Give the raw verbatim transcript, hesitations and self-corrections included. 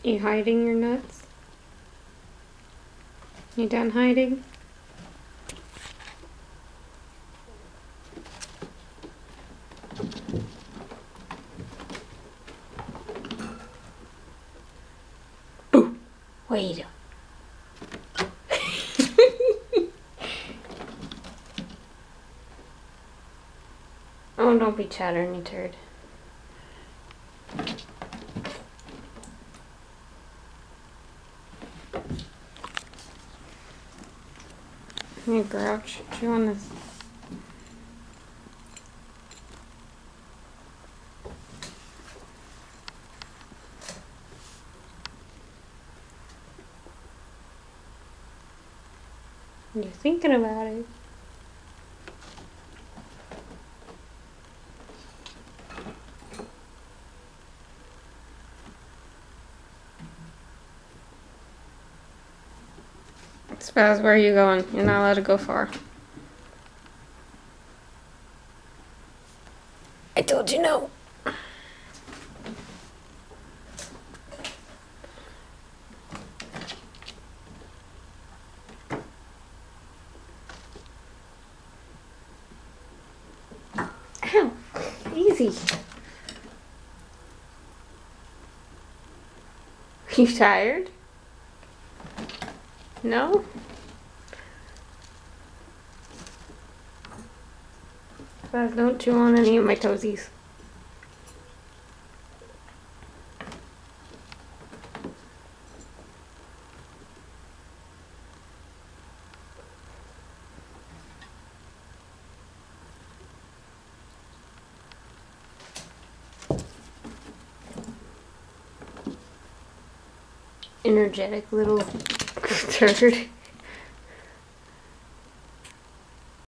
You hiding your nuts? You done hiding? Boo! Wait. Oh, don't be chattering, you turd. You grouch. Chew on this. You're thinking about it. Spaz, where are you going? You're not allowed to go far. I told you no. Ow! Easy. You tired? No? Spaz, don't chew on any of my toesies. Energetic little turd.